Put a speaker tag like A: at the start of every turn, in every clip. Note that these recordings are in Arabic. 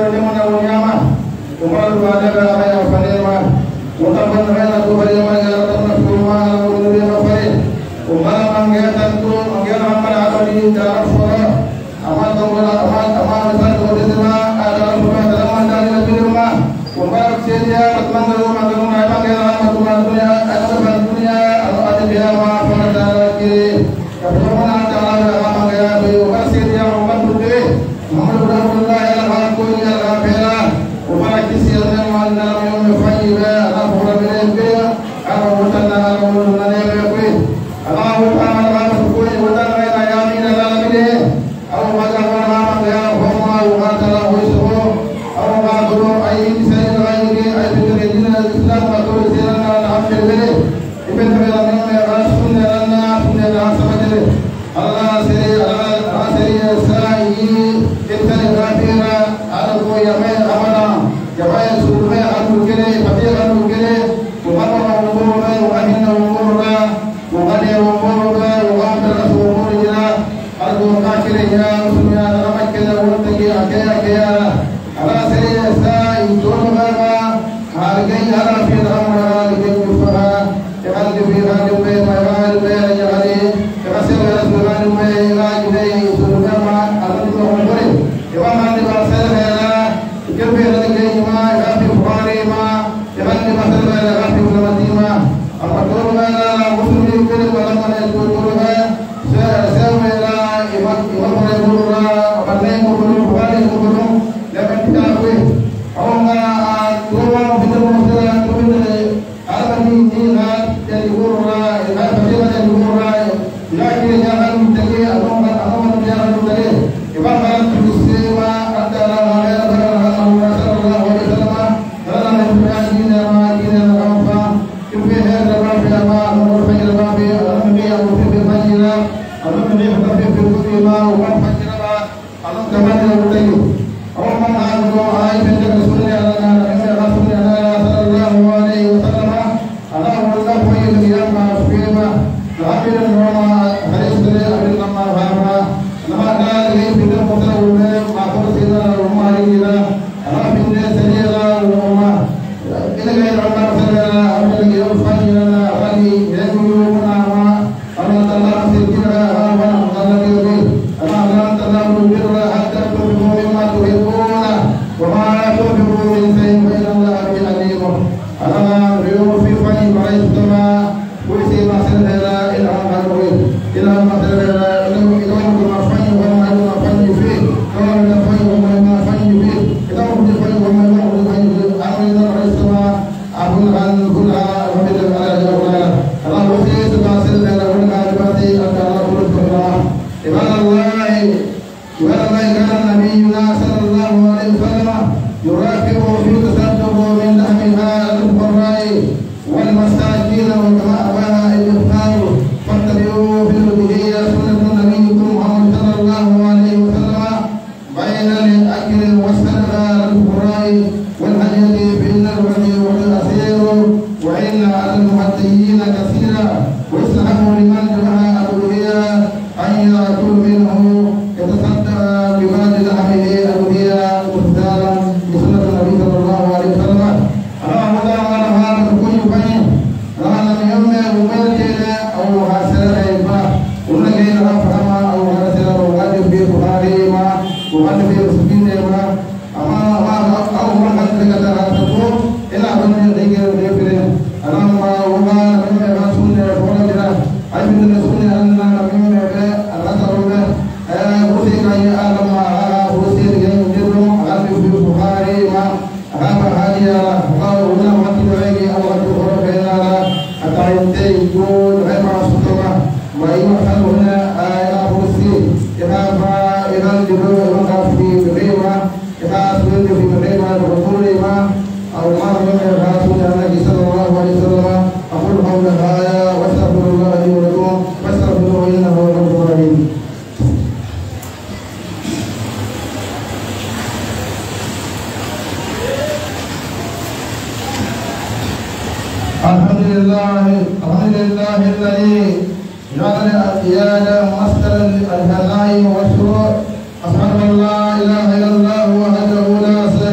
A: الهنائم والسرور. أشهد أن لا إله إلا الله وحده لا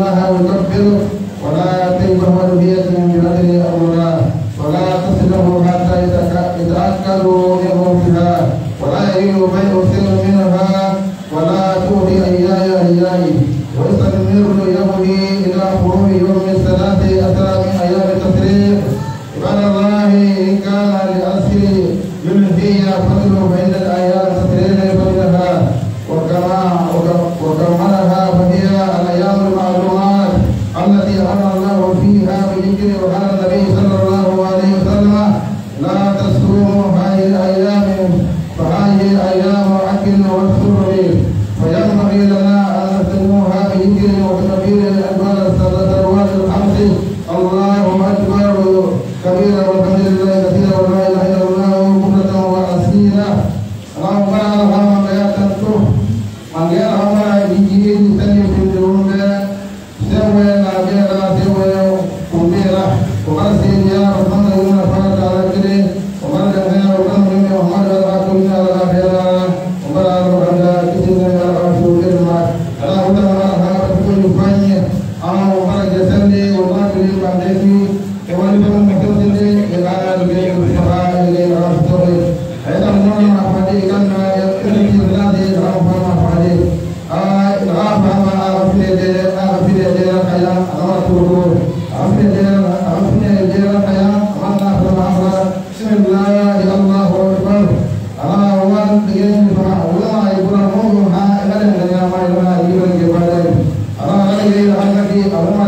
A: الله ويكبر ولا تجبر بيد من بلده أمرا ولا تصله حتى يتأكدوا منه بها ولا يبيع سر منها ولا تؤذي أيائي ويستمر يهدي إلى خروج يوم الثلاث أتى من أيام التشريق. عباد الله إن كان لأسر يلهي فضل بين الأيام التشريق فضلها وكملها فهي الأيام المعلومات التي أمر الله فيها بذكر وعلى النبي صلى الله عليه وسلم لا تصوموا هذه الأيام فهذه الأيام أكل وسرور فينبغي لنا أن نختموها بذكر وتكبير الأكبر الصلوات الخمس الله أكبر كبيرا والحمد لله كثيرا ولا إله إلا الله بكرة وأصيلا. اللهم اللهم لا تنسوا من غير أمر يجي يسلم في الجنوب سوى نبيا سوى كبيرا وقال سيدنا رحمة الله فرد على كده وقال لنا وقال لنا وقال لنا كنا على خيرا وقال لنا كسينا يا رسول الله أنا أقول لك هذا كل فني أنا وقال جسدي وقال لي بعدين كمان كمان مكتوب لي إذا لقي الشفاء لقي رسول هذا من أحد كان يأتي بلادي رافع أحد رافع ما أغفر جل كيا أمرته أغفر جل كيا أمرنا فما بسم الله الله أكبر أنا أول بين فأولا إبراهيم ها إلى الدنيا ما إلى إبراهيم جبال أنا غير أنك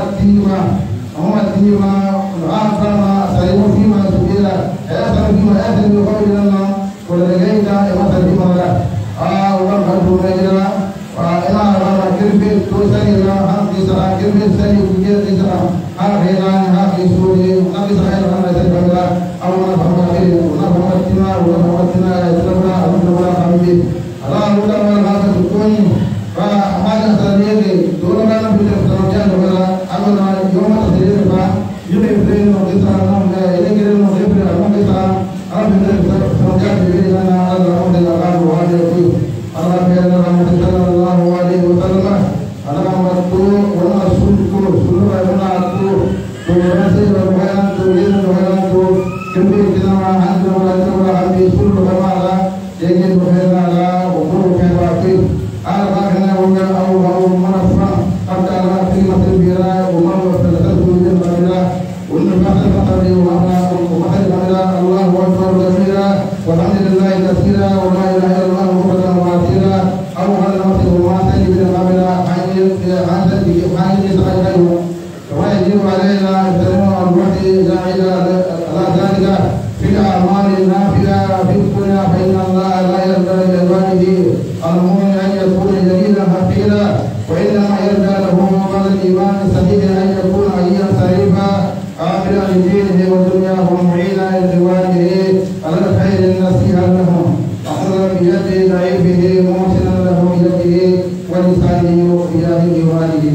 A: أمة تيما رافع ما سيمو فيما سبيلا أثر فيما أثر بقول الله ولديك إمام الدماء وقد نجرا وإلى رب كربي توسني لا هم إسراء كربي سني كجير إسراء هرهنا هاي سوري نبي إسرائيل هم يسببلا أو نفهمه ونفهمتنا إسرائنا أبونا حبيبي الله ولا هذا تكون فهذا سريري دورنا في الترجمة ولا أمنا يوم تسير فا يمكن إسرائنا من إلى نصيب أمم إسرائيل أبدا الترجمة بيننا الله الله وهذا يقول الله بيننا صلى الله عليه وسلم أنا مرتو وأنا سلكو سلوا أنا أتو ونسي وبيان توجين وبيان تو كم كنا عند ولا عندي سلوا كمالا يجين بيننا لا وقول كباقي أنا وجا أو منفع حتى لا في مثل بيرا ومن وفلت توجين بيرا ونفعل فقدي وأنا ومحل بيرا الله أكبر كبيرا والحمد لله كثيرا ولا إله إلا الله بكرة وأصيلا أو هذا المسجد وما تجد من قبل هذا إسرائيل كما يجب علينا السلام والوحي إلى ذلك في الأعمال النافلة في الدنيا فإن الله لا يرضى لعباده المؤمن أن يكون جليلا حقيرا وإنما يرضى له بعد الإيمان الصحيح أن يكون حيا شريفا عاملا لدينه ودنياه معينا لزواجه على الخير النصيحا لهم أخذ بيد ضعيفه موسنا له بيده ولسانه بيده والده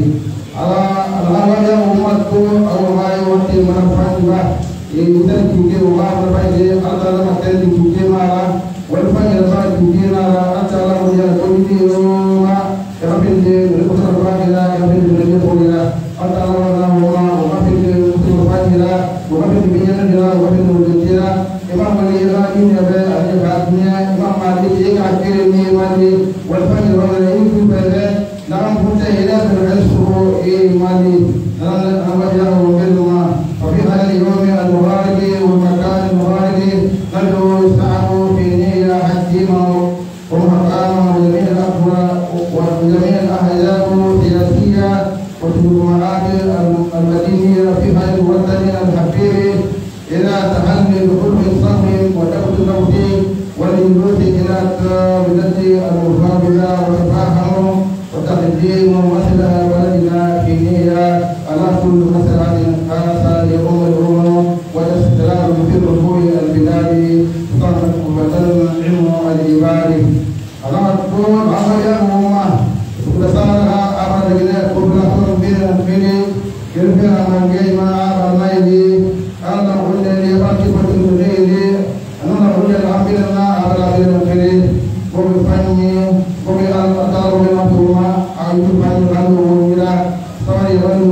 A: على أمته أو ما يوتي من الفاتحة يمكن تجيء الله الفاتحة حتى لما تجيء مالا والفاتحة تجيء مالا حتى لما يكون يوم يقبل الأسرة الفاتحة يقبل الجنة حتى لما وقبل الأسرة الفاتحة وقبل بيجنا وقبل الجنة إمام الإيران يبى أن يبعثنا إمام مالك يكعكرني مالي والفجر والليل في بلاد نعم كنت إلى العشر مالي نعم أوجه وبلما وفي هذا اليوم المبارك والمكان المبارك ندعو السعد في نية حكيمة ومقام جميع الأخوة وجميع الأحزاب السياسية والجماعات المدينية في هذا الوطن الحبيب إلى تحلي بقرب الصبر وتأخذ الموت والجلوس إلى قابلة المفاضلة وتفاهم وتقديم مثل بلدنا في نية على كل مسألة خاصة لأم الأمم والاستقرار في ركوع البلاد صارت قوة العلم العباد. على طول عمل الأمة وتصارها أمر إلى قبلة بين الفيل كيف من جيما الميدي أنا أقول لي راكبة الليل أنا أقول الحمد لله على غير الخير وبفني وبالأطار والمطومة أعيد فني عنه وإلى صار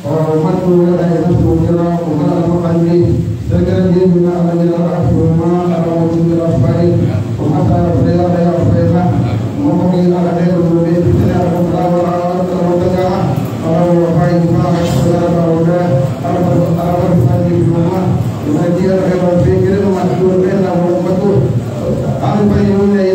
A: ومن ولا ينسوا كرا ومن المقلي سكر جيبنا على الرأس وما أرى من الأصفار ومتى فريا يا فريا ومن على غير النبي بنا ولا ولا ولا أو فايد ما ولا ولا أرى فايد ما نجير غير فكر ما تقول بيننا ومتو أنا بيقول